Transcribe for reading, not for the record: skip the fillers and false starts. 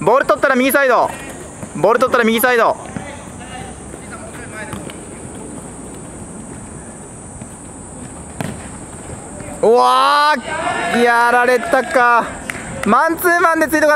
ボール取ったら右サイド、ボール取ったら右サイド。うわー、やられたか。マンツーマンでついてこない。